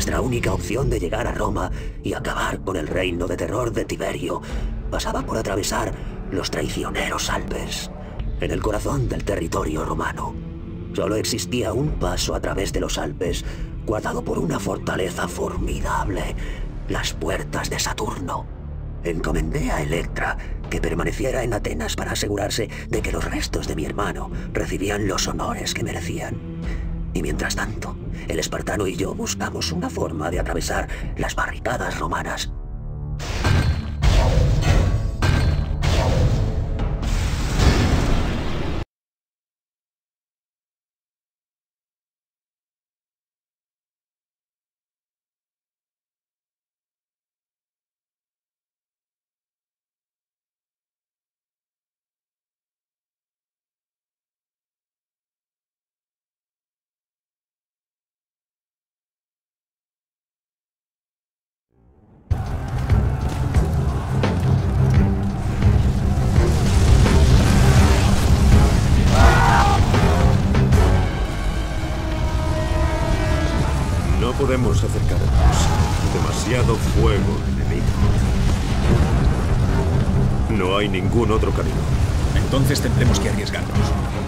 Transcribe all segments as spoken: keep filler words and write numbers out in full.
Nuestra única opción de llegar a Roma y acabar con el reino de terror de Tiberio pasaba por atravesar los traicioneros Alpes, en el corazón del territorio romano. Solo existía un paso a través de los Alpes, guardado por una fortaleza formidable, las puertas de Saturno. Encomendé a Electra que permaneciera en Atenas para asegurarse de que los restos de mi hermano recibían los honores que merecían. Y mientras tanto, el espartano y yo buscamos una forma de atravesar las barricadas romanas. No podemos acercarnos. Demasiado fuego enemigo. No hay ningún otro camino. Entonces tendremos que arriesgarnos.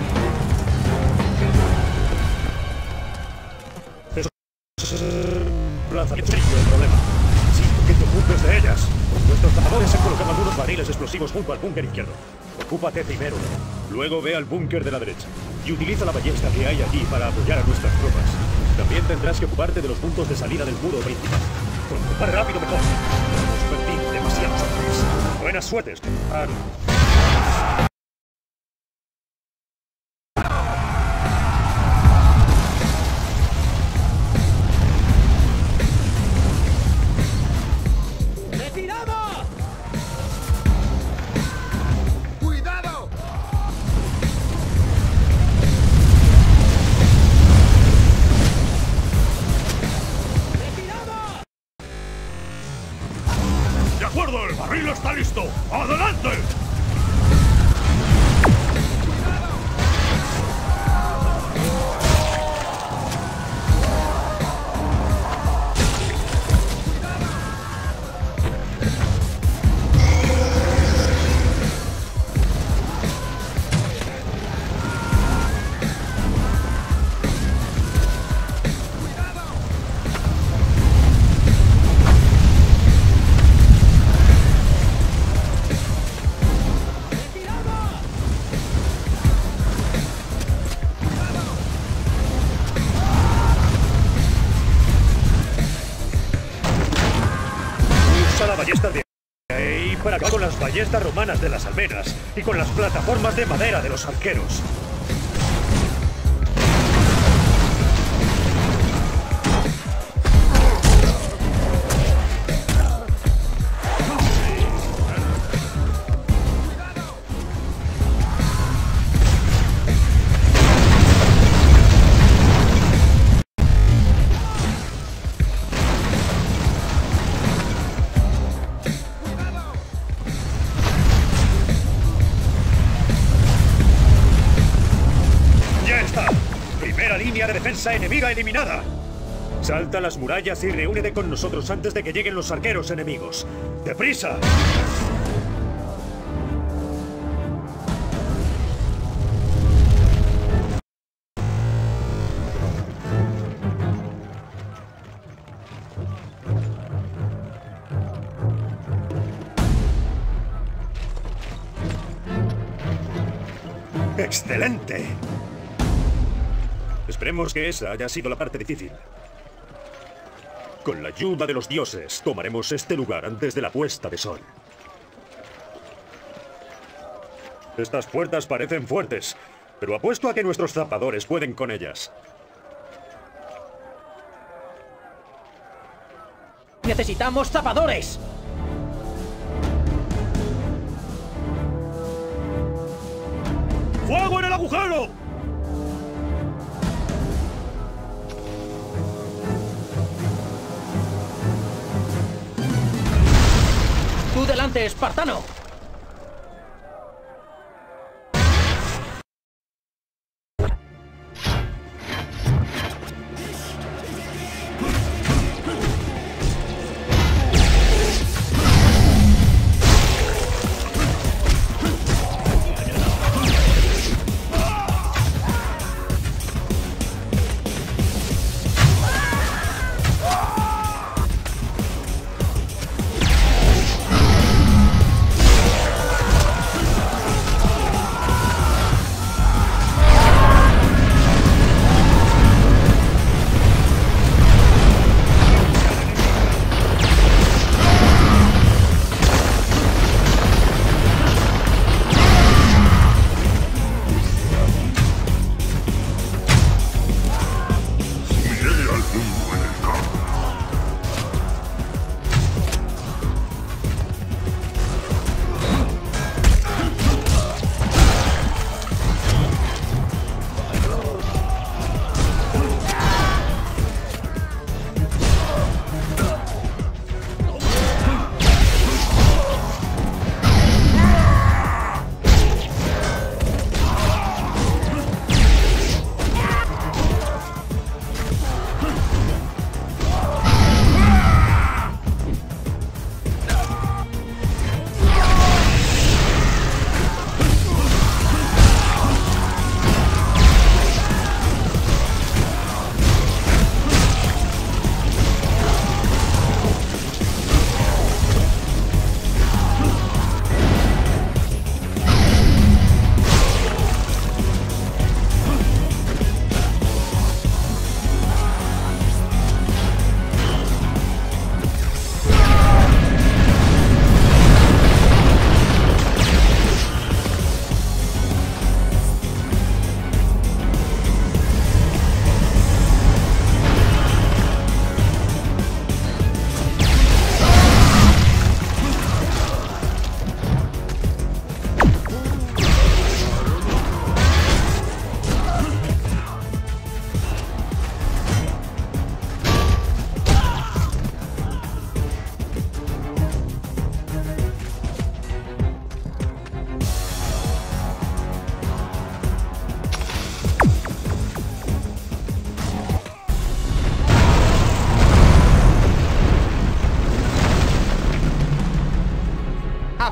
Lanzamiento serio el problema. Siento que te ocupes de ellas. Nuestros cazadores han colocado algunos barriles explosivos junto al búnker izquierdo. Ocúpate primero. Luego ve al búnker de la derecha. Y utiliza la ballesta que hay allí para apoyar a nuestras tropas. También tendrás que ocuparte de los puntos de salida del muro principal. Cuanto más rápido mejor. Nos perdí demasiados hombres. Buenas suertes. Ah, ¡el barril está listo! ¡Adelante! La ballesta de... y para acabar con las ballestas romanas de las almenas y con las plataformas de madera de los arqueros. Línea de defensa enemiga eliminada. Salta a las murallas y reúnete con nosotros antes de que lleguen los arqueros enemigos. ¡Deprisa! ¡Excelente! Esperemos que esa haya sido la parte difícil. Con la ayuda de los dioses, tomaremos este lugar antes de la puesta de sol. Estas puertas parecen fuertes, pero apuesto a que nuestros zapadores pueden con ellas. ¡Necesitamos zapadores! ¡Fuego en el agujero! ¡Tú delante, espartano!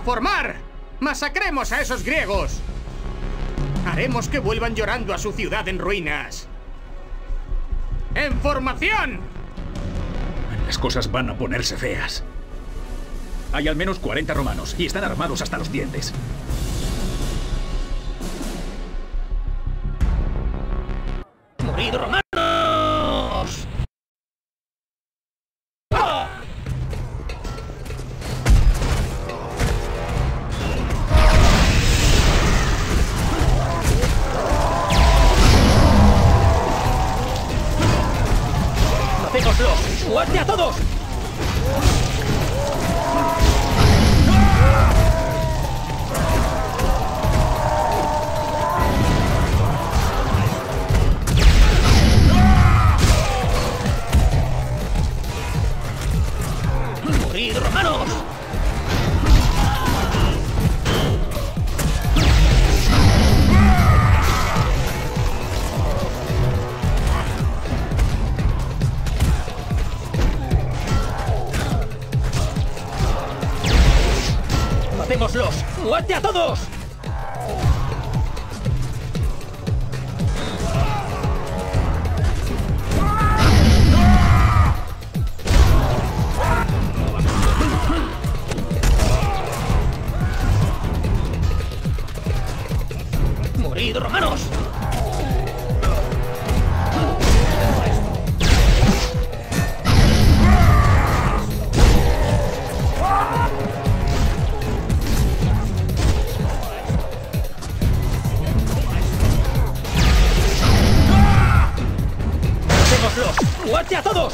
formar! ¡Masacremos a esos griegos! Haremos que vuelvan llorando a su ciudad en ruinas. ¡En formación! Las cosas van a ponerse feas. Hay al menos cuarenta romanos y están armados hasta los dientes. ¡Morid, romanos! ¡Ah! ¡Hacémoslo! ¡Muerte a todos! ¡Morid, romanos! ¡Hacémoslos! ¡Muerte a todos! ¡Morid, romanos! ¡Muerte a todos!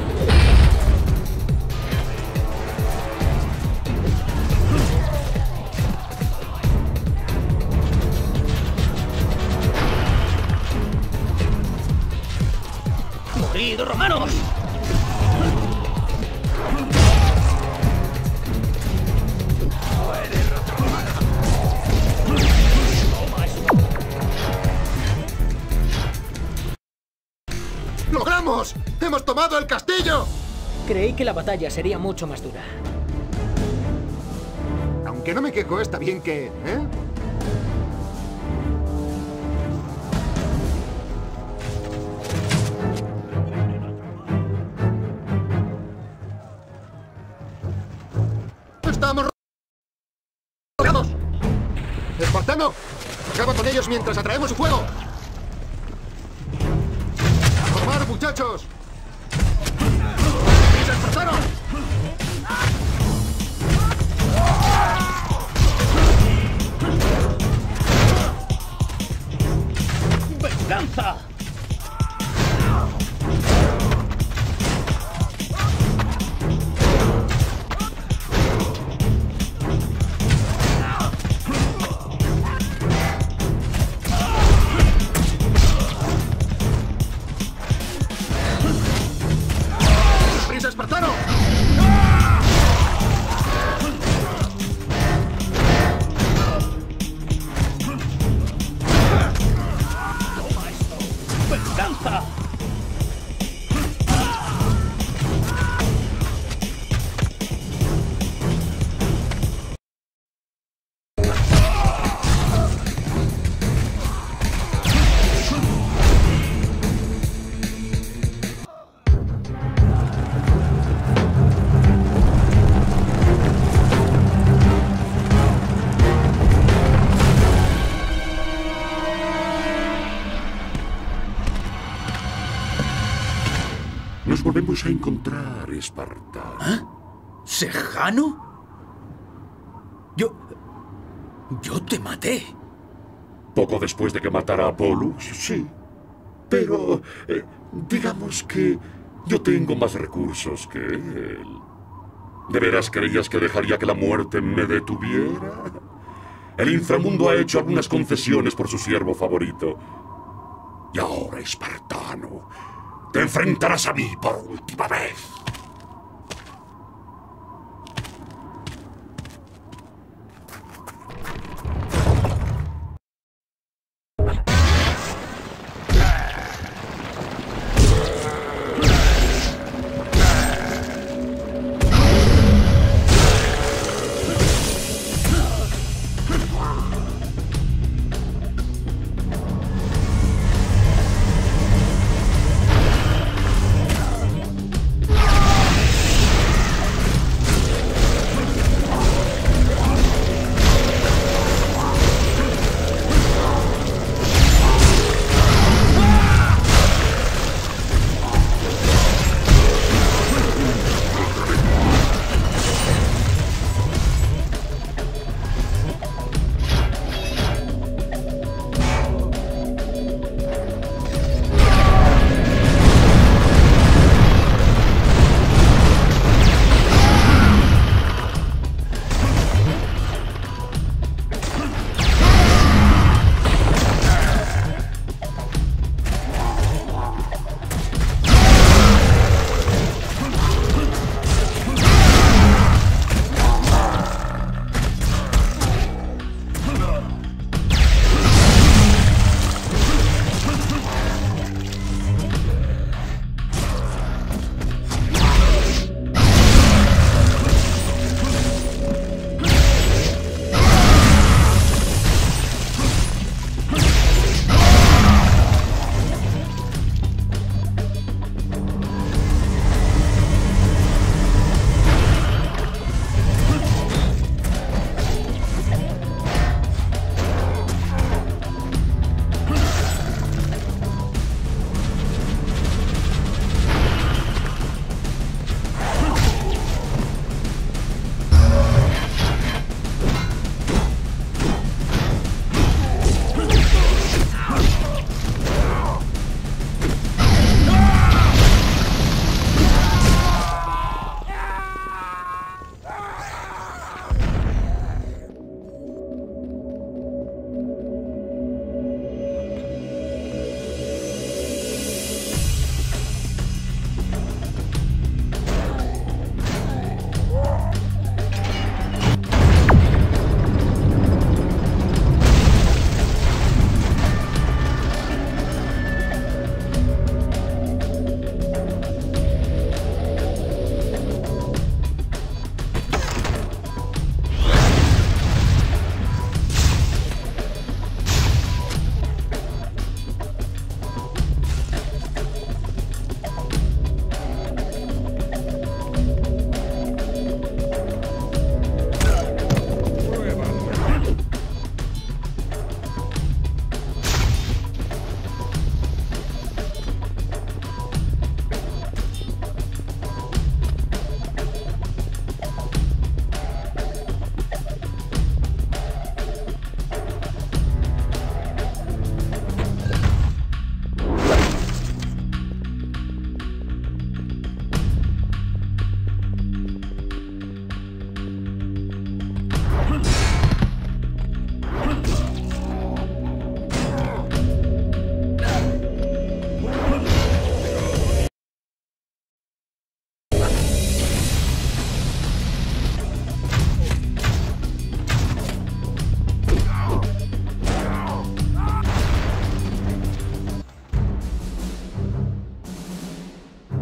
¡Morid, romanos! ¡Logramos! ¡Hemos tomado el castillo! Creí que la batalla sería mucho más dura. Aunque no me quejo, está bien que... ¿eh? ¡Estamos rodeados! ¡Espartano! ¡Acaba con ellos mientras atraemos su fuego! ¡A formar, muchachos! ¡Prisa, espartano! ¡Venganza! ¡Prisa, espartano! ¡Venganza! Nos volvemos a encontrar, Espartano. ¿Ah? ¿Sejano? Yo... Yo te maté. Poco después de que matara a Polux, sí. Pero... eh, digamos que yo tengo más recursos que él. ¿De veras creías que dejaría que la muerte me detuviera? El inframundo ha hecho algunas concesiones por su siervo favorito. Y ahora, Espartano, te enfrentarás a mí por última vez.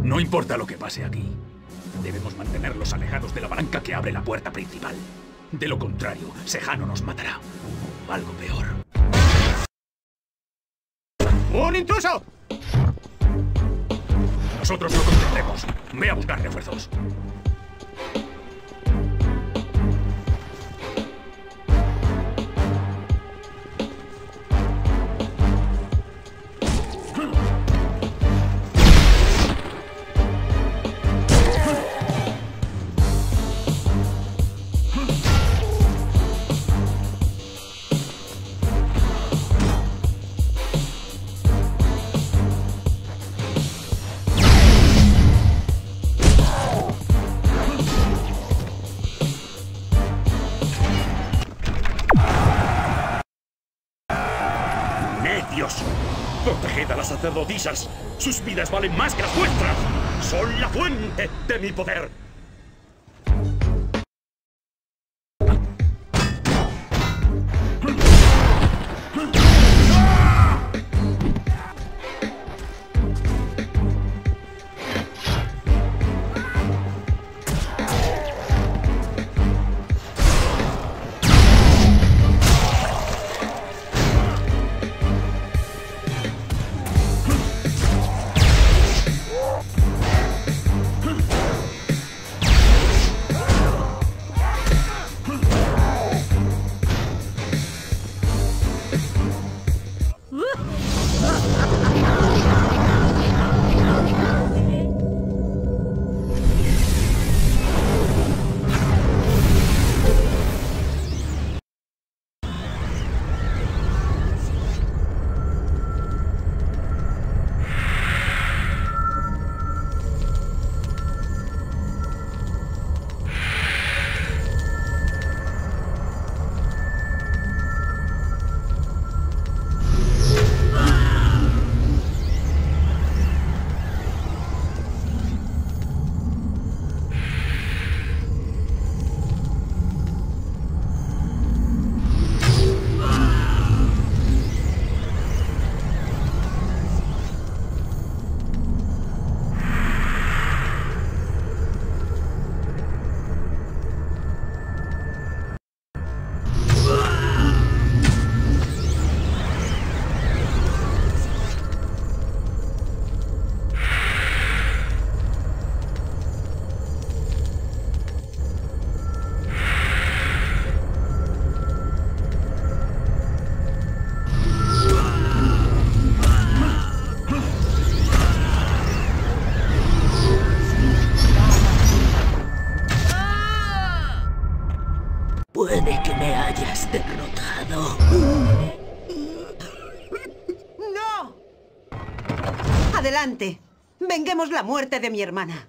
No importa lo que pase aquí. Debemos mantenerlos alejados de la palanca que abre la puerta principal. De lo contrario, Sejano nos matará. O algo peor. ¡Un intruso! Nosotros lo contendremos. Ve a buscar refuerzos. Proteged a las sacerdotisas. Sus vidas valen más que las vuestras. Son la fuente de mi poder. Puede que me hayas derrotado. ¡No! Adelante. Venguemos la muerte de mi hermana.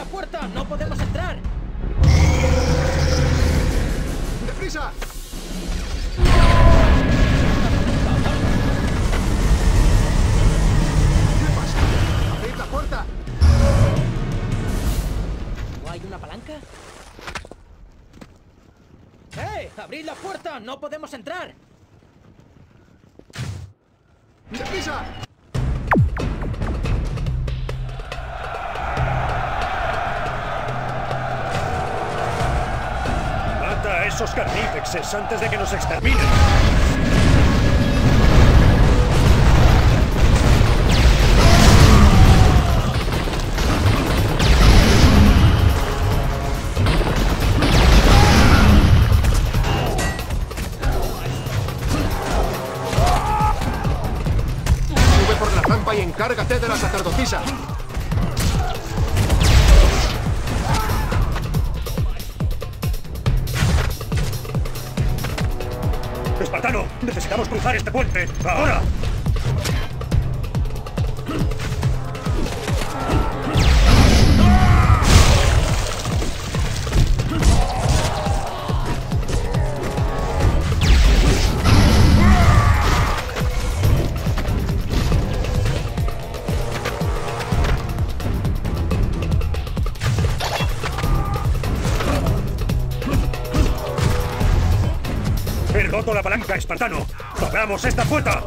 la puerta! ¡No podemos entrar! ¡Deprisa! ¿Qué pasa? ¡Abrid la puerta! ¿No hay una palanca? ¡Eh! ¡Abrid la puerta! ¡No podemos entrar! ¡Deprisa! ¡Mata a esos carnífexes antes de que nos exterminen! Sube por la rampa y encárgate de la sacerdotisa. ¡Espartano! ¡Necesitamos cruzar este puente! ¡Ahora! ¡He roto la palanca, espartano! ¡Abramos esta puerta!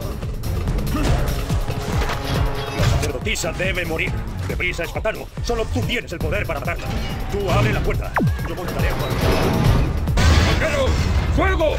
La sacerdotisa debe morir. Deprisa, espartano. Solo tú tienes el poder para matarla. Tú abre la puerta. Yo montaré a Juan. ¡Arquero! ¡Fuego!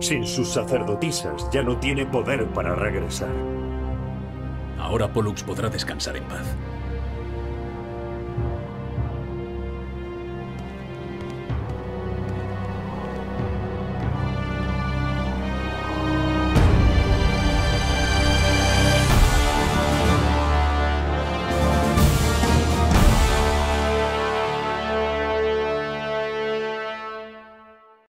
Sin sus sacerdotisas ya no tiene poder para regresar. Ahora Pollux podrá descansar en paz.